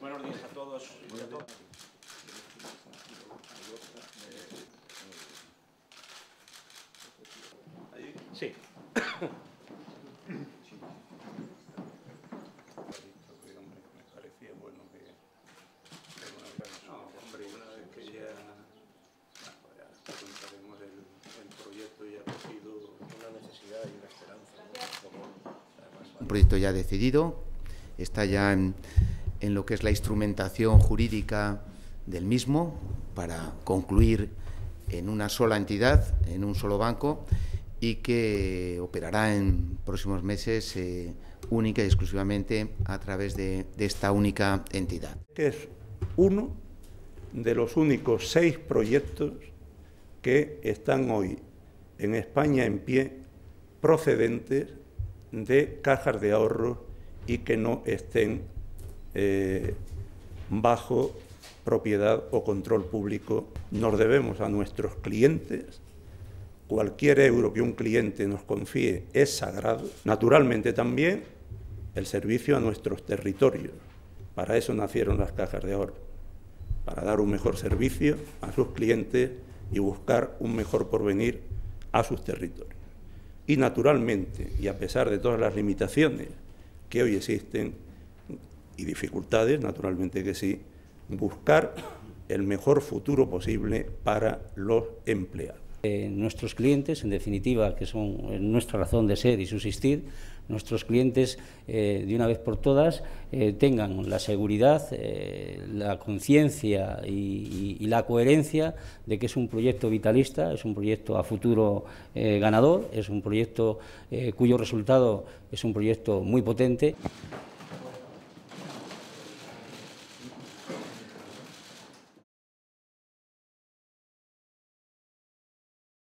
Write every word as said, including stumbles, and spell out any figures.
buenos días a todos y a todas. Sí. Me parecía bueno que, no, hombre, una vez que ya, bueno, ya contaremos el, el proyecto ya ha sido una necesidad y una esperanza, ¿no? Un proyecto ya decidido, está ya en, en lo que es la instrumentación jurídica del mismo para concluir en una sola entidad, en un solo banco, y que operará en próximos meses eh, única y exclusivamente a través de, de esta única entidad. Que es uno de los únicos seis proyectos que están hoy en España en pie procedentes de cajas de ahorros y que no estén eh, bajo propiedad o control público. Nos debemos a nuestros clientes. Cualquier euro que un cliente nos confíe es sagrado. Naturalmente también el servicio a nuestros territorios. Para eso nacieron las cajas de ahorro, para dar un mejor servicio a sus clientes y buscar un mejor porvenir a sus territorios. Y naturalmente, y a pesar de todas las limitaciones que hoy existen, y dificultades, naturalmente que sí, buscar el mejor futuro posible para los empleados. Eh, nuestros clientes, en definitiva, que son nuestra razón de ser y subsistir, nuestros clientes, eh, de una vez por todas, eh, tengan la seguridad, eh, la conciencia y, y, y la coherencia de que es un proyecto vitalista, es un proyecto a futuro eh, ganador, es un proyecto eh, cuyo resultado es un proyecto muy potente.